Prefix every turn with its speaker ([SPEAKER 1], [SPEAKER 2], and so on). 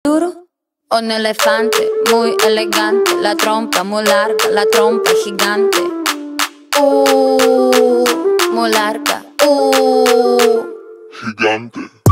[SPEAKER 1] Duro, un elefante muy elegante, la trompa muy larga, la trompa gigante. Muy larga,
[SPEAKER 2] Gigante.